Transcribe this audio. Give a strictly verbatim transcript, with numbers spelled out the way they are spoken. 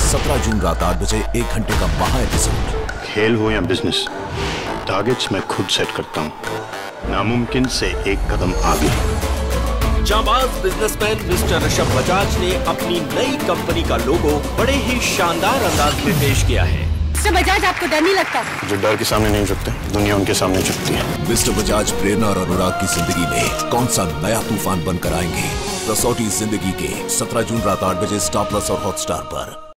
सत्रह जून रात आठ बजे एक घंटे का महा एपिसोड। खेल हो या बिजनेस, टारगेट्स मैं खुद सेट करता हूँ। नामुमकिन से एक कदम आगे। जाबाज बिजनेसमैन मिस्टर ऋषभ बजाज ने अपनी नई कंपनी का लोगो बड़े ही शानदार अंदाज में पेश किया है। मिस्टर बजाज, आपको डर नहीं लगता? जो डर के सामने नहीं झुकते, दुनिया उनके सामने झुकती है। मिस्टर बजाज प्रेरणा और अनुराग की जिंदगी में कौन सा नया तूफान बनकर आएंगे? कसौटी जिंदगी के सत्रह जून रात आठ बजे स्टार प्लस और हॉटस्टार पर।